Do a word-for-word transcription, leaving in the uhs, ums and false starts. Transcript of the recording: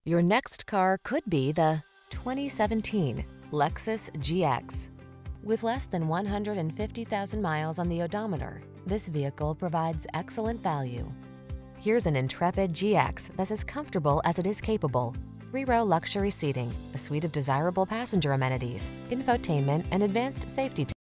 Your next car could be the twenty seventeen Lexus G X. With less than one hundred fifty thousand miles on the odometer, this vehicle provides excellent value. Here's an intrepid G X that's as comfortable as it is capable. Three-row luxury seating, a suite of desirable passenger amenities, infotainment, and advanced safety